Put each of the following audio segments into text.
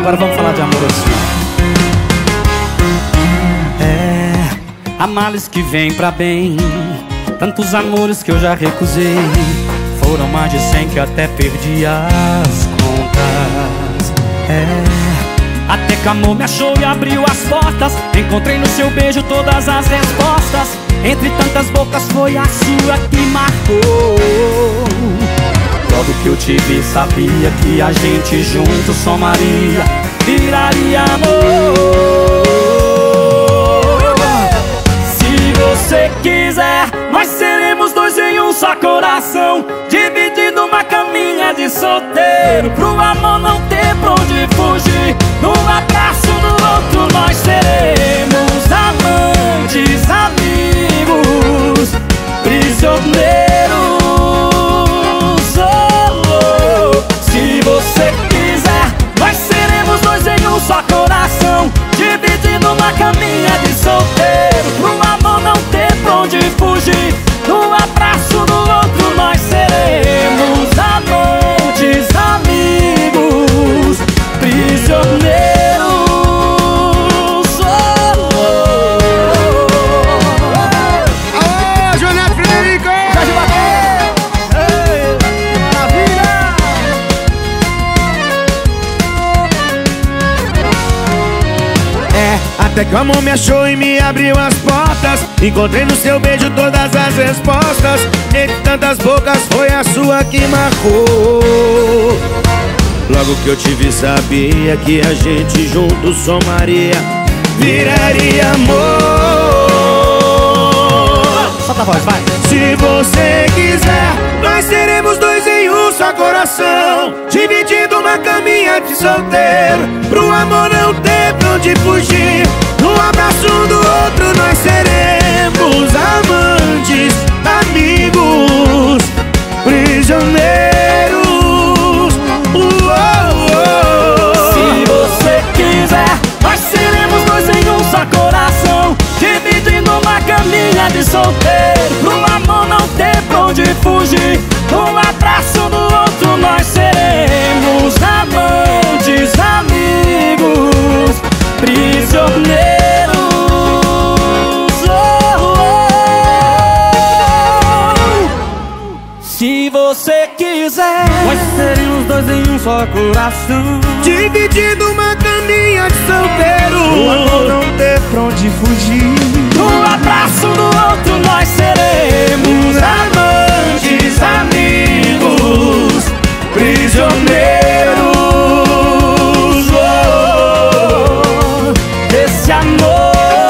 Agora vamos falar de amor assim. Há males que vêm pra bem, tantos amores que eu já recusei. Foram mais de 100 que até perdi as contas. Até que amor me achou e abriu as portas. Encontrei no seu beijo todas as respostas. Entre tantas bocas foi a sua que marcou. Logo que eu te vi sabia que a gente junto somaria, viraria amor. Se você quiser, nós seremos dois em um só coração, dividindo uma caminha de solteiro, pro amor não ter pra onde fugir. Num abraço no outro nós seremos amantes, amigos, prisioneiros. Se você quiser, nós seremos dois em um só coração, dividindo uma caminha de solteiro, pro amor não ter pra onde fugir. Num abraço no outro nós seremos amantes, amigos, prisioneiros. Alô, Joné Frederico! Jorge Mateus! Maravilha! Até que o amor me achou e me abriu as portas. Encontrei no seu beijo todas as respostas. Entre tantas bocas foi a sua que marcou. Logo que eu te vi sabia que a gente junto somaria, viraria amor. Solta a voz, vai. Se você quiser, nós seremos dois em um só coração, dividindo uma caminha de solteiro, pro amor não ter pra onde fugir. No abraço um do outro nós seremos amantes, amigos, prisioneiros. Se você quiser, nós seremos dois em um só coração, dividindo uma caminha de solteiro, pro amor não ter pra onde fugir. Um abraço no outro nós seremos amantes, amigos, prisioneiros. Se você quiser, Nós seremos dois em um só coração, dividindo uma caminha de solteiro, o amor não ter pra onde fugir. Um abraço no outro nós seremos amantes, amigos, prisioneiros. Desse amor,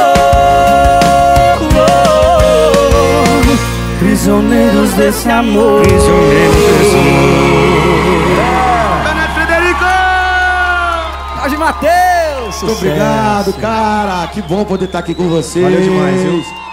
prisioneiros desse amor. prisioneiros desse amor. Joné Frederico! Jorge Mateus! Muito obrigado, cara. Que bom poder estar aqui com você. Valeu demais, viu?